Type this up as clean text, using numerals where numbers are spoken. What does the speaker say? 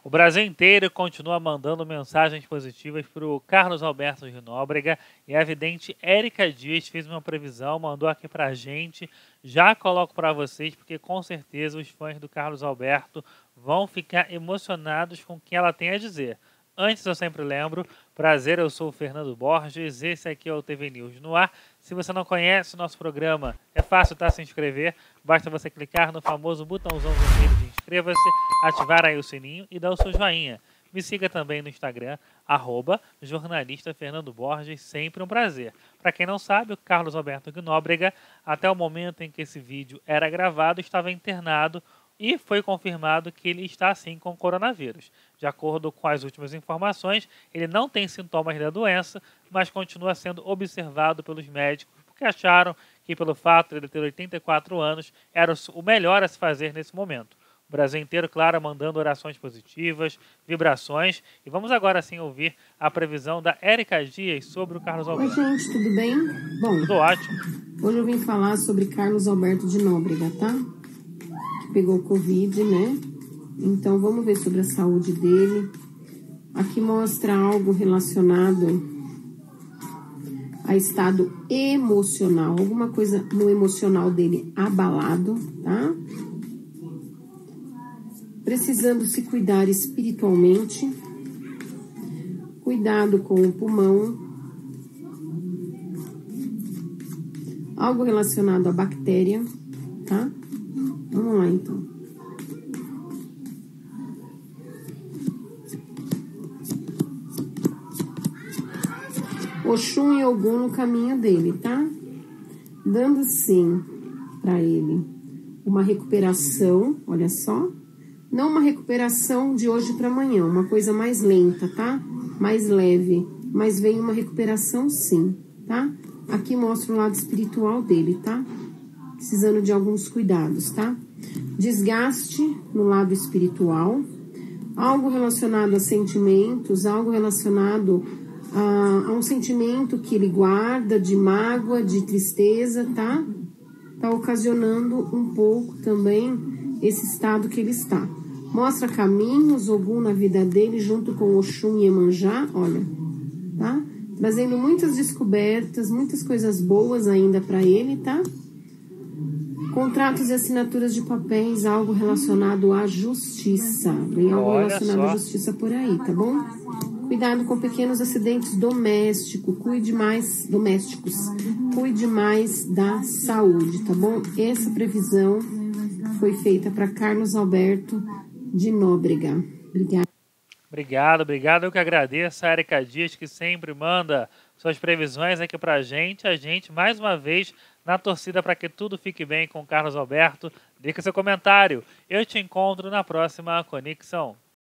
O Brasil inteiro continua mandando mensagens positivas para o Carlos Alberto de Nóbrega e a vidente Érica Dias fez uma previsão, mandou aqui para a gente. Já coloco para vocês porque com certeza os fãs do Carlos Alberto vão ficar emocionados com o que ela tem a dizer. Antes, eu sempre lembro, prazer, eu sou o Fernando Borges, esse aqui é o TV News no ar. Se você não conhece o nosso programa, é fácil, tá? Se inscrever, basta você clicar no famoso botãozão vermelho de inscreva-se, ativar aí o sininho e dar o seu joinha. Me siga também no Instagram, @jornalista Fernando Borges, sempre um prazer. Para quem não sabe, o Carlos Alberto de Nóbrega, até o momento em que esse vídeo era gravado, estava internado e foi confirmado que ele está sim com coronavírus. De acordo com as últimas informações, ele não tem sintomas da doença, mas continua sendo observado pelos médicos, porque acharam que pelo fato de ele ter 84 anos, era o melhor a se fazer nesse momento. O Brasil inteiro, claro, mandando orações positivas, vibrações. E vamos agora sim ouvir a previsão da Érica Dias sobre o Carlos Alberto. Oi, gente, tudo bem? Bom, tudo ótimo. Hoje eu vim falar sobre Carlos Alberto de Nóbrega, tá? Que pegou Covid, né? Então, vamos ver sobre a saúde dele. Aqui mostra algo relacionado a estado emocional. Alguma coisa no emocional dele abalado, tá? Precisando se cuidar espiritualmente. Cuidado com o pulmão. Algo relacionado à bactéria, tá? Vamos lá, então. Oxum e Ogum no caminho dele, tá? Dando sim para ele uma recuperação, olha só. Não uma recuperação de hoje para amanhã, uma coisa mais lenta, tá? Mais leve, mas vem uma recuperação sim, tá? Aqui mostra o lado espiritual dele, tá? Precisando de alguns cuidados, tá? Desgaste no lado espiritual, algo relacionado a sentimentos, algo relacionado a um sentimento que ele guarda de mágoa, de tristeza, tá? Tá ocasionando um pouco também esse estado que ele está. Mostra caminhos, Ogum na vida dele, junto com Oxum e Iemanjá, olha, tá? Trazendo muitas descobertas, muitas coisas boas ainda para ele, tá? Contratos e assinaturas de papéis, algo relacionado à justiça. Vem algo relacionado à justiça por aí, tá bom? Cuidado com pequenos acidentes domésticos, cuide mais da saúde, tá bom? Essa previsão foi feita para Carlos Alberto de Nóbrega. Obrigado. Eu que agradeço a Érica Dias, que sempre manda suas previsões aqui pra gente. A gente, mais uma vez, na torcida para que tudo fique bem com o Carlos Alberto. Deixa seu comentário. Eu te encontro na próxima conexão.